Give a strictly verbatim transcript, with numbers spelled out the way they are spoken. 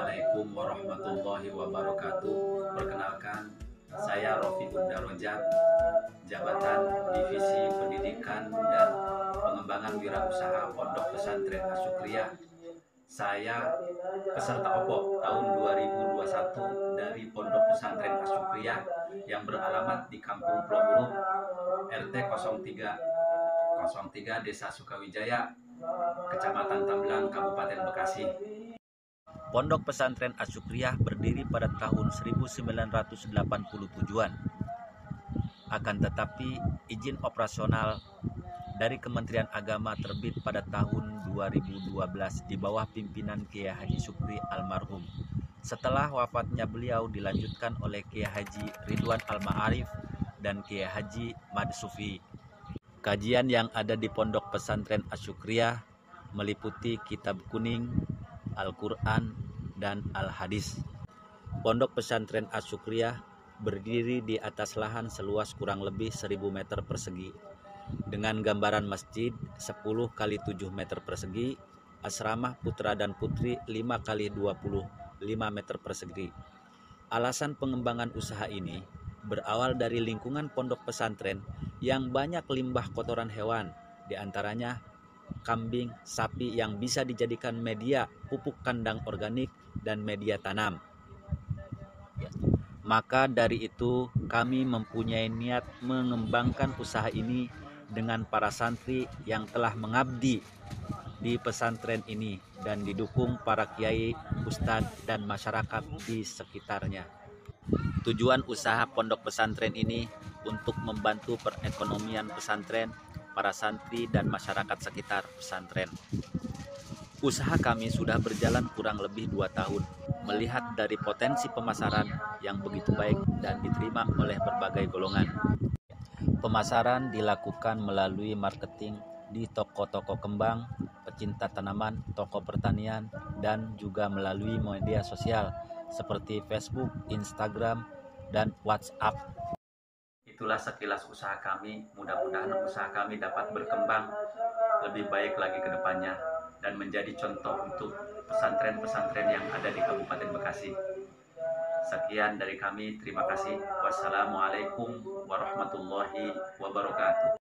Assalamualaikum warahmatullahi wabarakatuh. Perkenalkan, saya Rofiqud Darajat, Jabatan Divisi Pendidikan dan Pengembangan Wirausaha Pondok Pesantren Asy-Syukriyah. Saya peserta O P O tahun dua ribu dua puluh satu dari Pondok Pesantren Asy-Syukriyah yang beralamat di Kampung Pulau R T nol tiga nol tiga Desa Sukawijaya, Kecamatan Tambelang, Kabupaten Bekasi. Pondok Pesantren Asy-Syukriyah berdiri pada tahun seribu sembilan ratus delapan puluh tujuh-an. Akan tetapi, izin operasional dari Kementerian Agama terbit pada tahun dua ribu dua belas di bawah pimpinan Kiai Haji Syukri almarhum. Setelah wafatnya beliau dilanjutkan oleh Kiai Haji Ridwan Al-Ma'arif dan Kiai Haji Mad Sufi. Kajian yang ada di Pondok Pesantren Asy-Syukriyah meliputi Kitab Kuning, Al-Quran, dan Al-Hadis. Pondok Pesantren Asy-Syukriyah berdiri di atas lahan seluas kurang lebih seribu meter persegi, dengan gambaran masjid sepuluh kali tujuh meter persegi, asrama putra dan putri lima kali dua puluh lima meter persegi. Alasan pengembangan usaha ini berawal dari lingkungan pondok pesantren yang banyak limbah kotoran hewan, diantaranya kambing, sapi yang bisa dijadikan media pupuk kandang organik dan media tanam. Maka dari itu kami mempunyai niat mengembangkan usaha ini dengan para santri yang telah mengabdi di pesantren ini dan didukung para kiai, ustadz, dan masyarakat di sekitarnya. Tujuan usaha pondok pesantren ini untuk membantu perekonomian pesantren, para santri, dan masyarakat sekitar pesantren. Usaha kami sudah berjalan kurang lebih dua tahun, melihat dari potensi pemasaran yang begitu baik dan diterima oleh berbagai golongan. Pemasaran dilakukan melalui marketing di toko-toko kembang, pecinta tanaman, toko pertanian, dan juga melalui media sosial seperti Facebook, Instagram, dan WhatsApp. Itulah sekilas usaha kami. Mudah-mudahan usaha kami dapat berkembang lebih baik lagi ke depannya dan menjadi contoh untuk pesantren-pesantren yang ada di Kabupaten Bekasi. Sekian dari kami, terima kasih. Wassalamualaikum warahmatullahi wabarakatuh.